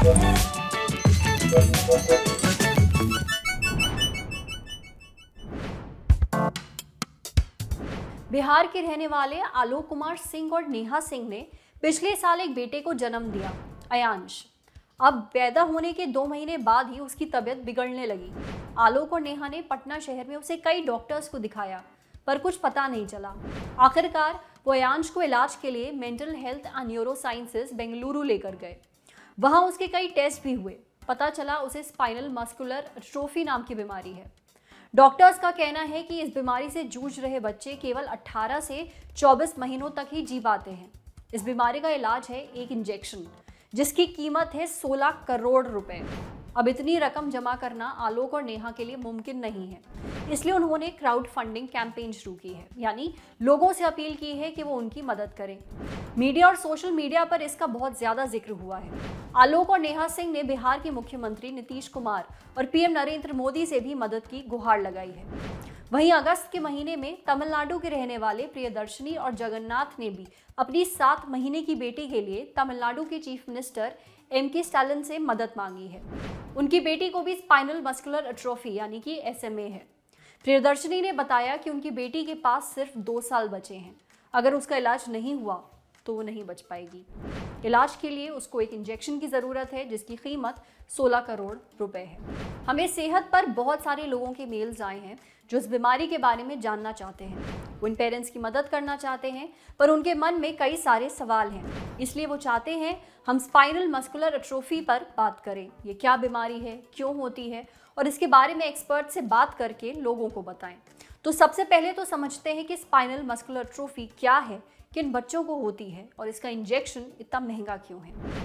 बिहार के रहने वाले आलोक कुमार सिंह और नेहा सिंह ने पिछले साल एक बेटे को जन्म दिया, अयांश। अब पैदा होने के 2 महीने बाद ही उसकी तबीयत बिगड़ने लगी। आलोक और नेहा ने पटना शहर में उसे कई डॉक्टर्स को दिखाया, पर कुछ पता नहीं चला। आखिरकार वो अयांश को इलाज के लिए mental health and neurosciences Bengaluru लेकर गए। वहां उसके कई टेस्ट भी हुए। पता चला उसे स्पाइनल मस्कुलर एट्रोफी नाम की बीमारी है। डॉक्टर्स का कहना है कि इस बीमारी से जूझ रहे बच्चे केवल 18 से 24 महीनों तक ही जी पाते हैं। इस बीमारी का इलाज है एक इंजेक्शन, जिसकी कीमत है 16 करोड़ रुपए। अब इतनी रकम जमा करना आलोक और नेहा के लिए मुमकिन नहीं है, इसलिए उन्होंने क्राउड फंडिंग कैंपेन शुरू की है, यानी लोगों से अपील की है कि वो उनकी मदद करें। मीडिया और सोशल मीडिया पर इसका बहुत ज्यादा जिक्र हुआ है। आलोक और नेहा सिंह ने बिहार के मुख्यमंत्री नीतीश कुमार और पीएम नरेंद्र मोदी से भी मदद की गुहार लगाई है। वहीं अगस्त के महीने में तमिलनाडु के रहने वाले प्रियदर्शनी और जगन्नाथ ने भी अपनी 7 महीने की बेटी के लिए तमिलनाडु के चीफ मिनिस्टर एम.के. स्टालिन से मदद मांगी है। उनकी बेटी को भी स्पाइनल मस्कुलर एट्रोफी यानी कि SMA है। प्रियदर्शनी ने बताया कि उनकी बेटी के पास सिर्फ 2 साल बचे हैं। अगर उसका इलाज नहीं हुआ तो वो नहीं बच पाएगी। इलाज के लिए उसको एक इंजेक्शन की ज़रूरत है, जिसकी कीमत 16 करोड़ रुपए है। हमें सेहत पर बहुत सारे लोगों के मेल्स आए हैं जो इस बीमारी के बारे में जानना चाहते हैं। वो इन पेरेंट्स की मदद करना चाहते हैं, पर उनके मन में कई सारे सवाल हैं। इसलिए वो चाहते हैं हम स्पाइनल मस्कुलर एट्रोफी पर बात करें। ये क्या बीमारी है, क्यों होती है, और इसके बारे में एक्सपर्ट से बात करके लोगों को बताएं। तो सबसे पहले तो समझते हैं कि स्पाइनल मस्कुलर एट्रोफी क्या है, किन बच्चों को होती है और इसका इंजेक्शन इतना महंगा क्यों है।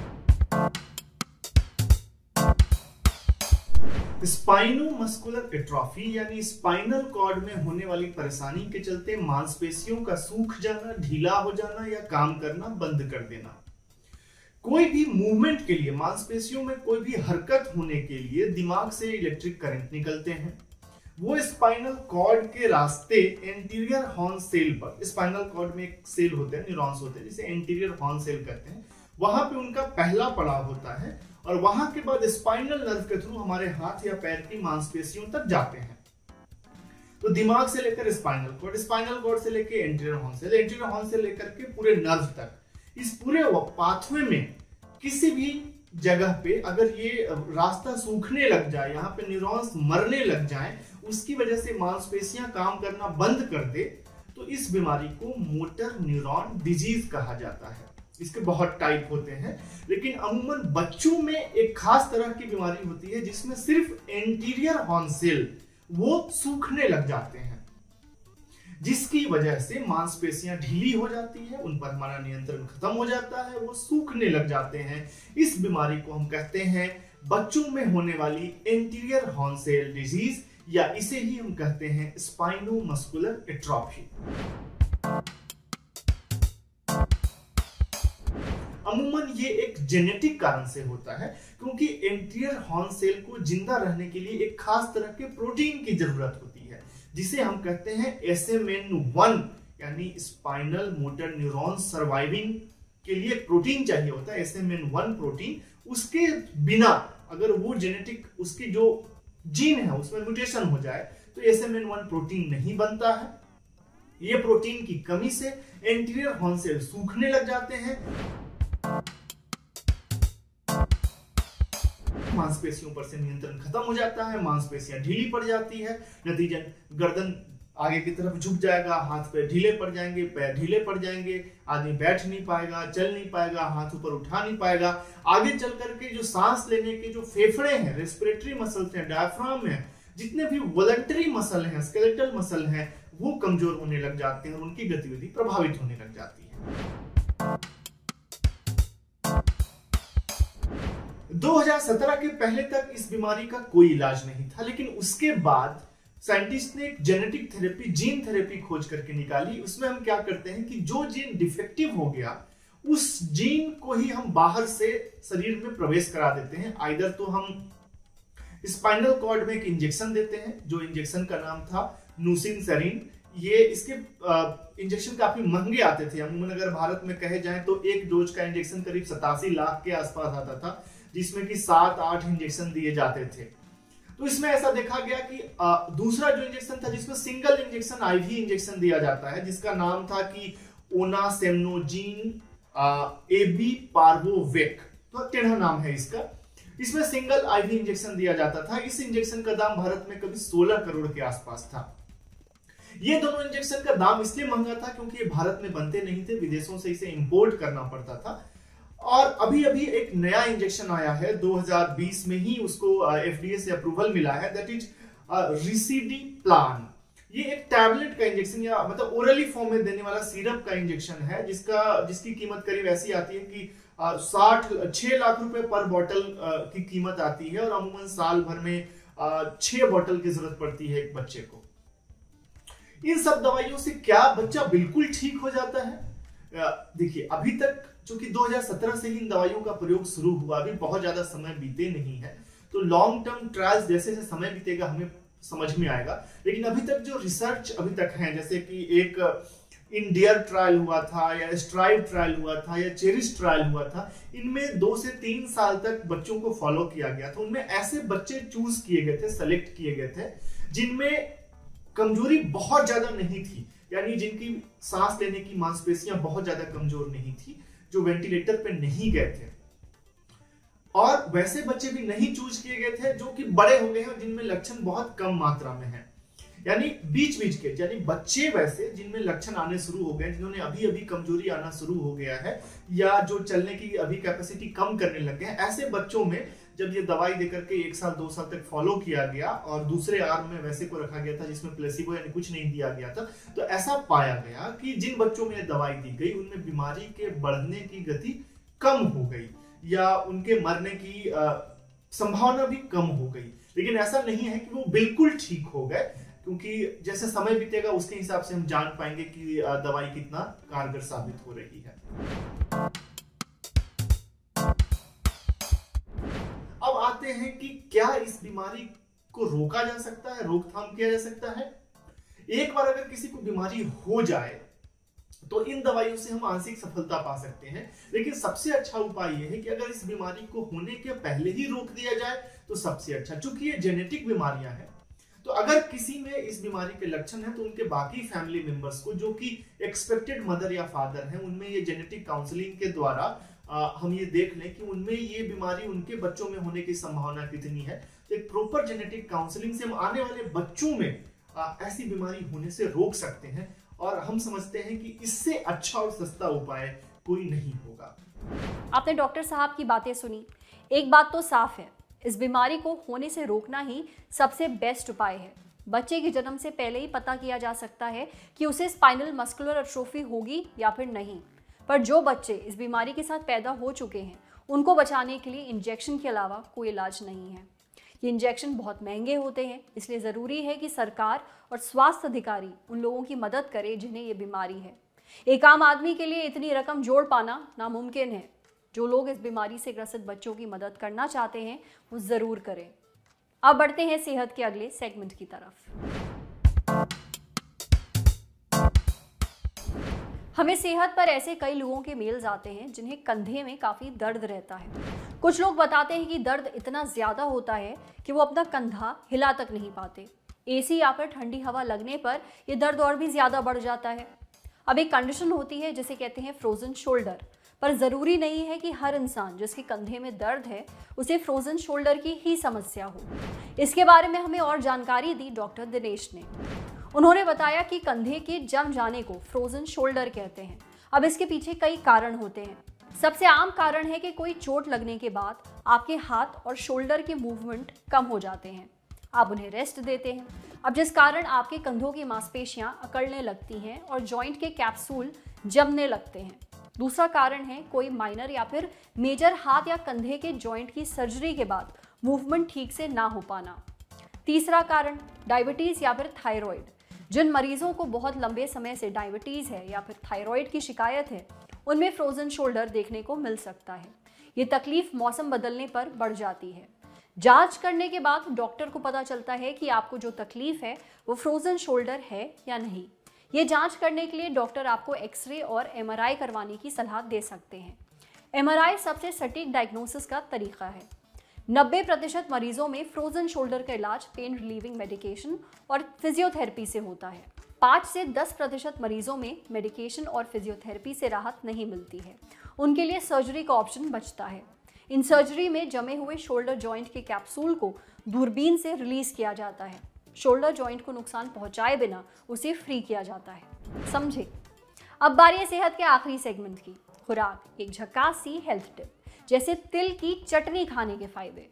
स्पाइनोमस्कुलर एट्रोफी यानी स्पाइनल कॉर्ड में होने वाली परेशानी के चलते मांसपेशियों का सूख जाना, ढीला हो जाना या काम करना बंद कर देना। कोई भी मूवमेंट के लिए, मांसपेशियों में कोई भी हरकत होने के लिए दिमाग से इलेक्ट्रिक करंट निकलते हैं। वो स्पाइनल कॉर्ड के रास्ते एंटीरियर हॉर्न सेल पर, स्पाइनल कॉर्ड में एक सेल होते हैं, न्यूरॉन्स होते हैं, जिसे एंटीरियर हॉर्न सेल कहते हैं, वहां पे उनका पहला पड़ाव होता है और वहां के बाद स्पाइनल नर्व के थ्रू हमारे हाथ या पैर की मांसपेशियों तक जाते हैं। तो दिमाग से लेकर स्पाइनल कॉर्ड से लेकर एंटीरियर हॉर्न से लेकर के पूरे नर्व तक, इस पूरे पाथवे में किसी भी जगह पे अगर ये रास्ता सूखने लग जाए, यहाँ पे न्यूरॉन्स मरने लग जाए, उसकी वजह से मांसपेशियां काम करना बंद कर दे, तो इस बीमारी को मोटर न्यूरॉन डिजीज कहा जाता है। इसके बहुत टाइप होते हैं, लेकिन अमूमन बच्चों में एक खास तरह की बीमारी होती है जिसमें सिर्फ एंटीरियर हॉर्न सेल वो सूखने लग जाते हैं, जिसकी वजह से मांसपेशियां ढीली हो जाती है, उन पर हमारा नियंत्रण खत्म हो जाता है, वो सूखने लग जाते हैं। इस बीमारी को हम कहते हैं बच्चों में होने वाली एंटीरियर हॉर्न सेल डिजीज, या इसे ही हम कहते हैं स्पाइनोमस्कुलर एट्रोफी। अमूमन ये एक जेनेटिक कारण से होता है, क्योंकि एंटीरियर हॉर्न सेल को जिंदा रहने के लिए एक खास तरह के प्रोटीन की जरूरत होती है, जिसे हम कहते हैं SMN1, यानी स्पाइनल मोटर न्यूरॉन सर्वाइविंग के लिए एक प्रोटीन चाहिए होता है, SMN1 प्रोटीन। उसके बिना अगर वो जेनेटिक, उसकी जो जीन है उसमें म्यूटेशन हो जाए तो SMN1 प्रोटीन नहीं बनता है। ये प्रोटीन की कमी से एंटीरियर हॉर्न सेल सूखने लग जाते हैं, मांसपेशियों पर से नियंत्रण खत्म हो जाता है, मांसपेशियां ढीली पड़ जाती है, नतीजन गर्दन आगे की तरफ झुक जाएगा, हाथ पैर ढीले पड़ जाएंगे, पैर ढीले पड़ जाएंगे, आदमी बैठ नहीं पाएगा, चल नहीं पाएगा, हाथ ऊपर उठा नहीं पाएगा। आगे चल करके जो सांस लेने के जो फेफड़े हैं, रेस्पिरेटरी मसल्स हैं, डायफ्राम है, जितने भी वॉलंटरी मसल हैं, स्केलेटल मसल हैं, वो कमजोर होने लग जाते हैं और उनकी गतिविधि प्रभावित होने लग जाती है। 2017 के पहले तक इस बीमारी का कोई इलाज नहीं था, लेकिन उसके बाद साइंटिस्ट ने एक जेनेटिक थेरेपी, जीन थेरेपी खोज करके निकाली। उसमें हम क्या करते हैं कि जो जीन डिफेक्टिव हो गया, उस जीन को ही हम बाहर से शरीर में प्रवेश करा देते हैं। आइदर तो हम स्पाइनल कॉर्ड में एक इंजेक्शन देते हैं, जो इंजेक्शन का नाम था नुसिनसेरिन, ये इसके इंजेक्शन काफी महंगे आते थे। अमूमन अगर भारत में कहे जाए तो एक डोज का इंजेक्शन करीब 87 लाख के आसपास आता था, जिसमें कि 7-8 इंजेक्शन दिए जाते थे। तो इसमें ऐसा देखा गया कि दूसरा जो इंजेक्शन था जिसमें सिंगल इंजेक्शन आईवी इंजेक्शन दिया जाता है, जिसका नाम था कि ओनासेम्नोजीन एबी पार्वोवेक, तो टेढ़ा नाम है इसका। इसमें सिंगल आईवी इंजेक्शन दिया जाता था। इस इंजेक्शन का दाम भारत में कभी 16 करोड़ के आसपास था। ये दोनों इंजेक्शन का दाम इसलिए महंगा था क्योंकि ये भारत में बनते नहीं थे, विदेशों से इसे इंपोर्ट करना पड़ता था। और अभी अभी एक नया इंजेक्शन आया है 2020 में ही, उसको एफडीए से अप्रूवल मिला है, दैट इज रिसिडिप्लान। ये एक टैबलेट का इंजेक्शन या मतलब ओरली फॉर्म में देने वाला सिरप का इंजेक्शन है, जिसकी कीमत करीब ऐसी आती है कि 6 लाख रुपए पर बॉटल की कीमत आती है, और अमूमन साल भर में 6 बॉटल की जरूरत पड़ती है एक बच्चे को। इन सब दवाइयों से क्या बच्चा बिल्कुल ठीक हो जाता है? देखिए, अभी तक चूंकि 2017 से ही इन दवाइयों का प्रयोग शुरू हुआ, अभी बहुत ज्यादा समय बीते नहीं है, तो लॉन्ग टर्म ट्रायल्स जैसे जैसे समय बीतेगा हमें समझ में आएगा। लेकिन अभी तक जो रिसर्च अभी तक है, जैसे कि एक इंडियर ट्रायल हुआ था, या स्ट्राइव ट्रायल हुआ था, या चेरिश ट्रायल हुआ था, इनमें 2 से 3 साल तक बच्चों को फॉलो किया गया था। उनमें ऐसे बच्चे चूज किए गए थे, सेलेक्ट किए गए थे, जिनमें कमजोरी बहुत ज्यादा नहीं थी, यानी जिनकी सांस लेने की मांसपेशियां बहुत ज्यादा कमजोर नहीं थी, जो वेंटिलेटर पे नहीं गए थे। और वैसे बच्चे भी नहीं चूज किए गए थे जो कि बड़े हो गए हैं, जिनमें लक्षण बहुत कम मात्रा में है, यानी बीच बीच के, यानी बच्चे वैसे जिनमें लक्षण आने शुरू हो गए, जिन्होंने अभी अभी कमजोरी आना शुरू हो गया है, या जो चलने की अभी कैपेसिटी कम करने लगे हैं, ऐसे बच्चों में जब ये दवाई देकर के 1 साल 2 साल तक फॉलो किया गया, और दूसरे आर्म में वैसे को रखा गया था जिसमें प्लेसिबो यानी कुछ नहीं दिया गया था, तो ऐसा पाया गया कि जिन बच्चों में दवाई दी गई उनमें बीमारी के बढ़ने की गति कम हो गई, या उनके मरने की संभावना भी कम हो गई। लेकिन ऐसा नहीं है कि वो बिल्कुल ठीक हो गए, क्योंकि जैसे समय बीतेगा उसके हिसाब से हम जान पाएंगे कि दवाई कितना कारगर साबित हो रही है। अब आते हैं कि क्या इस बीमारी को रोका जा सकता है, रोकथाम किया जा सकता है? एक बार अगर किसी को बीमारी हो जाए तो इन दवाइयों से हम आंशिक सफलता पा सकते हैं, लेकिन सबसे अच्छा उपाय यह है कि अगर इस बीमारी को होने के पहले ही रोक दिया जाए तो सबसे अच्छा। चूंकि ये जेनेटिक बीमारियां हैं, तो अगर किसी में इस बीमारी के लक्षण हैं तो उनके बाकी फैमिली मेंबर्स को, जो कि एक्सपेक्टेड मदर या फादर हैं, उनमें ये जेनेटिक काउंसलिंग के द्वारा हम ये देख लें कि उनमें ये बीमारी उनके बच्चों में होने की संभावना कितनी है। तो एक प्रॉपर जेनेटिक काउंसलिंग से हम आने वाले बच्चों में ऐसी बीमारी होने से रोक सकते हैं, और हम समझते हैं कि इससे अच्छा और सस्ता उपाय कोई नहीं होगा। आपने डॉक्टर साहब की बातें सुनी। एक बात तो साफ है, इस बीमारी को होने से रोकना ही सबसे बेस्ट उपाय है। बच्चे के जन्म से पहले ही पता किया जा सकता है कि उसे स्पाइनल मस्कुलर एट्रोफी होगी या फिर नहीं। पर जो बच्चे इस बीमारी के साथ पैदा हो चुके हैं, उनको बचाने के लिए इंजेक्शन के अलावा कोई इलाज नहीं है। ये इंजेक्शन बहुत महंगे होते हैं, इसलिए ज़रूरी है कि सरकार और स्वास्थ्य अधिकारी उन लोगों की मदद करें जिन्हें ये बीमारी है। एक आम आदमी के लिए इतनी रकम जोड़ पाना नामुमकिन है। जो लोग इस बीमारी से ग्रसित बच्चों की मदद करना चाहते हैं वो ज़रूर करें। अब बढ़ते हैं सेहत के अगले सेगमेंट की तरफ। हमें सेहत पर ऐसे कई लोगों के मेल्स आते हैं जिन्हें कंधे में काफ़ी दर्द रहता है। कुछ लोग बताते हैं कि दर्द इतना ज़्यादा होता है कि वो अपना कंधा हिला तक नहीं पाते। एसी या फिर ठंडी हवा लगने पर ये दर्द और भी ज़्यादा बढ़ जाता है। अब एक कंडीशन होती है जिसे कहते हैं फ्रोजन शोल्डर, पर ज़रूरी नहीं है कि हर इंसान जिसके कंधे में दर्द है उसे फ्रोजन शोल्डर की ही समस्या हो। इसके बारे में हमें और जानकारी दी डॉक्टर दिनेश ने। उन्होंने बताया कि कंधे के जम जाने को फ्रोजन शोल्डर कहते हैं। अब इसके पीछे कई कारण होते हैं। सबसे आम कारण है कि कोई चोट लगने के बाद आपके हाथ और शोल्डर के मूवमेंट कम हो जाते हैं, आप उन्हें रेस्ट देते हैं। अब जिस कारण आपके कंधों की मांसपेशियां अकड़ने लगती हैं और जॉइंट के कैप्सूल जमने लगते हैं। दूसरा कारण है कोई माइनर या फिर मेजर हाथ या कंधे के जॉइंट की सर्जरी के बाद मूवमेंट ठीक से ना हो पाना। तीसरा कारण डायबिटीज़ या फिर थायराइड। जिन मरीजों को बहुत लंबे समय से डायबिटीज़ है या फिर थायराइड की शिकायत है, उनमें फ्रोजन शोल्डर देखने को मिल सकता है। ये तकलीफ मौसम बदलने पर बढ़ जाती है। जांच करने के बाद डॉक्टर को पता चलता है कि आपको जो तकलीफ है वो फ्रोजन शोल्डर है या नहीं। ये जांच करने के लिए डॉक्टर आपको एक्सरे और एमआरआई करवाने की सलाह दे सकते हैं। एमआरआई सबसे सटीक डायग्नोसिस का तरीका है। 90% मरीजों में फ्रोजन शोल्डर का इलाज पेन रिलीविंग मेडिकेशन और फिजियोथेरेपी से होता है। 5 से 10% मरीजों में मेडिकेशन और फिजियोथेरेपी से राहत नहीं मिलती है, उनके लिए सर्जरी का ऑप्शन बचता है। इन सर्जरी में जमे हुए शोल्डर जॉइंट के कैप्सूल को दूरबीन से रिलीज किया जाता है। शोल्डर जॉइंट को नुकसान पहुंचाए बिना उसे फ्री किया जाता है। समझे? अब बारी है सेहत के आखिरी सेगमेंट की, खुराक, एक झकास सी हेल्थ टिप, जैसे तिल की चटनी खाने के फायदे।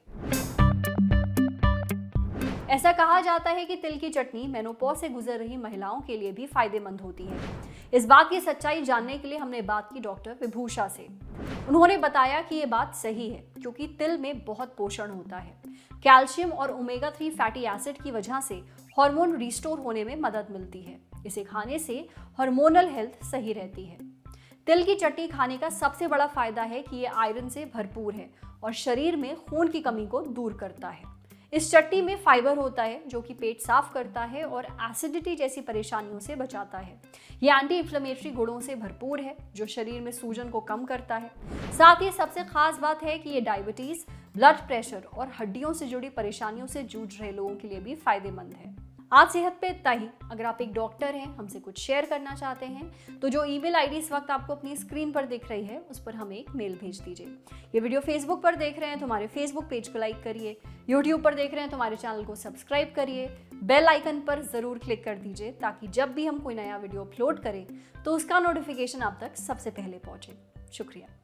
ऐसा कहा जाता है कि तिल की चटनी मेनोपॉज से गुजर रही महिलाओं के लिए भी फायदेमंद होती है। इस बात की सच्चाई जानने के लिए हमने बात की डॉक्टर विभूषा से। उन्होंने बताया कि ये बात सही है क्योंकि तिल में बहुत पोषण होता है। कैल्शियम और ओमेगा 3 फैटी एसिड की वजह से हार्मोन रिस्टोर होने में मदद मिलती है। इसे खाने से हार्मोनल हेल्थ सही रहती है। तिल की चटनी खाने का सबसे बड़ा फायदा है कि ये आयरन से भरपूर है और शरीर में खून की कमी को दूर करता है। इस चटनी में फाइबर होता है जो कि पेट साफ करता है और एसिडिटी जैसी परेशानियों से बचाता है। ये एंटी इन्फ्लेमेटरी गुणों से भरपूर है जो शरीर में सूजन को कम करता है। साथ ही सबसे खास बात है कि ये डायबिटीज, ब्लड प्रेशर और हड्डियों से जुड़ी परेशानियों से जूझ रहे लोगों के लिए भी फायदेमंद है। आज सेहत पे इतना ही। अगर आप एक डॉक्टर हैं, हमसे कुछ शेयर करना चाहते हैं तो जो ईमेल आईडी इस वक्त आपको अपनी स्क्रीन पर दिख रही है उस पर हमें एक मेल भेज दीजिए। ये वीडियो फेसबुक पर देख रहे हैं तो हमारे फेसबुक पेज को लाइक करिए, यूट्यूब पर देख रहे हैं तो हमारे चैनल को सब्सक्राइब करिए, बेल आइकन पर ज़रूर क्लिक कर दीजिए ताकि जब भी हम कोई नया वीडियो अपलोड करें तो उसका नोटिफिकेशन आप तक सबसे पहले पहुँचे। शुक्रिया।